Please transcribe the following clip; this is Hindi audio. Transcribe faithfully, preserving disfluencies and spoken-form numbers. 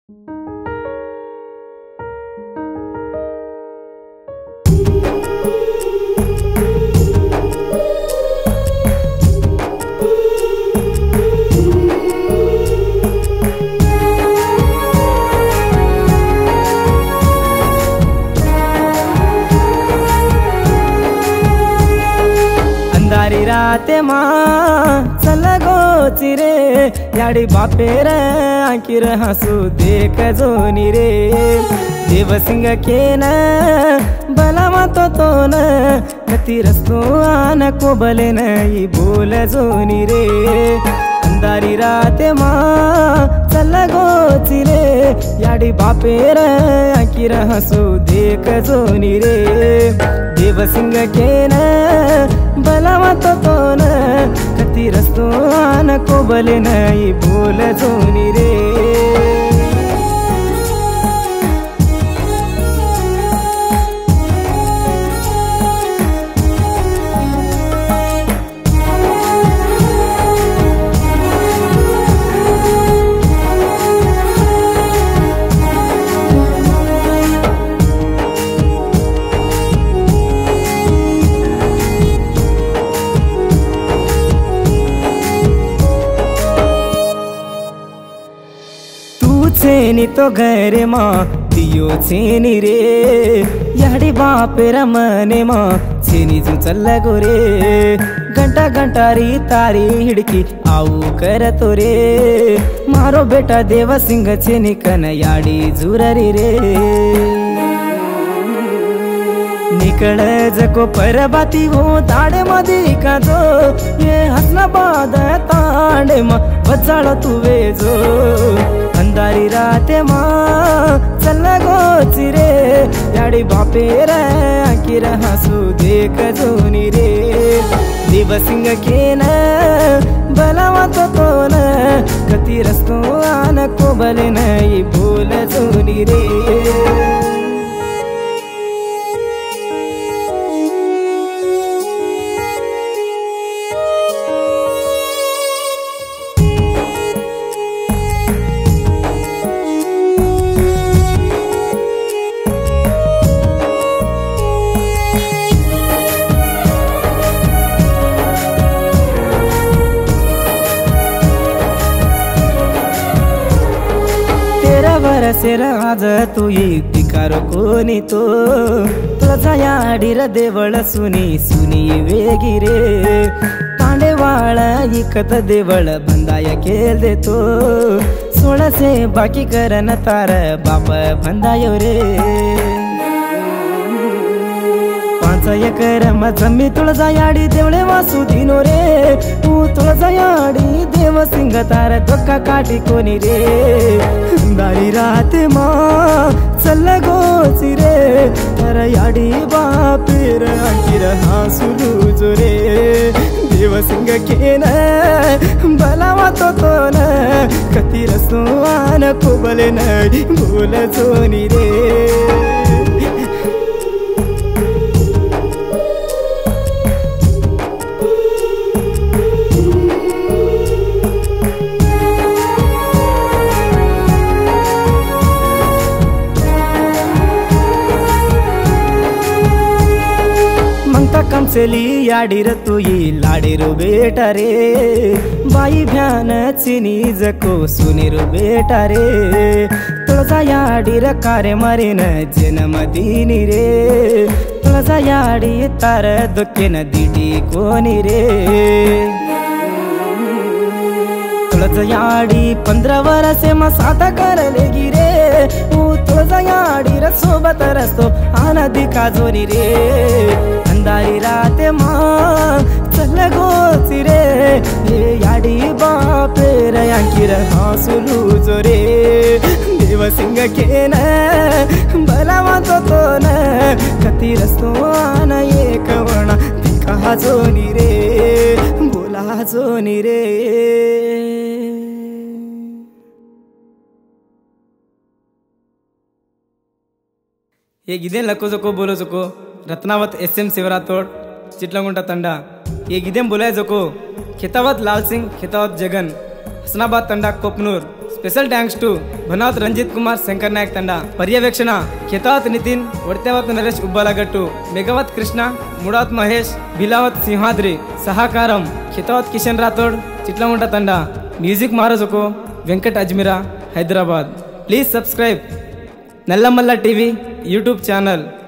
अंधारी राते माँ चलगो चिरे याडी बापेर आंकीर हसू देख जोनी रे देवसिंग केन बलमा तो तो न गती रस्तो आन को बले नहीं बोल जोनी रे अंधारी राते माँ चलगो चिरे याडी बापेर आंकीर हसू देख जोनी रे देवसिंग केन बलमा तो तो न कती रस्तो आन को बले नहीं बोल जोनी रे छेनी तो घर माँ दियो छेनी रे याडी बापेर मने माँ छेनी जो चल गो रे घंटा घंटा री तारी हिड़की आऊ कर तो रे मारो बेटा देव सिंह छेनी कन याडी जुररी रे निकल जको पर बाती हो ताड़े मधी का जो ये हसना बाद तांडे माँ बचाड़ो तू वे जो अंधारी राते माँ चल गो चिरे याडी बापेर आंकीर हसू देख जोनी रे देवसिंग केन बलमा तो तो न कती रस्तो आन को बले नहीं बोल जोनी रे बरसेर आज तू दिकारो कोनी तो तुझा याडीर देवळ सुनी सुनी वेगी रे तांडेवाळ इकत देवळ बंदाय केल देतो सोळसे बाकी करन तार बाप बंदायो रे पांच एकर जमी तुळजा याडी देवळे वासू दिनो रे तू तुळजा याडी देव सिंग तार धोका काटी कोनी रे अंधारी राते माँ चल गो चिरे तार याडी बापेर आंकीर हासुलू जो रे देव सिंग केन बलमा तो तो न कती रस्तो आन को बले नहीं बोल जोनी रे कमसेली याडीर तुई लाडीरो बेटा रे बाई भ्यान चिनी जको सुनेरो बेटा रे तुळजा याडीर कारे मरेन जन्म दिनी रे तुळजा याडी तार दुखेन दिडी कोनी रे तुळजा याडी पंद्रह वर्षे मा साता करलेगी रे तुळजा याडीर सोबत रस्तो आनंदी काजोनी रे अंधारी राते माँ चल गो चिरे याडी बापेर आंकीर हासुलू जो रे देवसिंग केन बलमा तो तो न कती रस्तो आन एक वणा दिका जोनी रे बोला जोनी रे ये गिदे लको जको बोलो जको रत्नावत एस एम शिवरातोड चिटलंगुंटा तंडा ये गिदेम बोलाय जको Khetavat Lal Singh Khetavat Jagan Hasanabad Thanda Kopnoor special thanks to Bhanath Ranjith Kumar Shankar Nayak Thanda పర్యవేక్షణ ఖితావత్ నితిన్ వడితేవత్ నరేష్ ఉబ్బాలగట్టు మెగావత్ కృష్ణ ముడాత్ మహేష్ బిలావత్ సింహాద్రి సహకారం ఖితావత్ కిషన్ రాథోడ్ చిట్లముంట తండ మ్యూజిక్ మహారాజుకు Venkat Ajmeera Hyderabad. Please subscribe Nallamalla TV YouTube channel.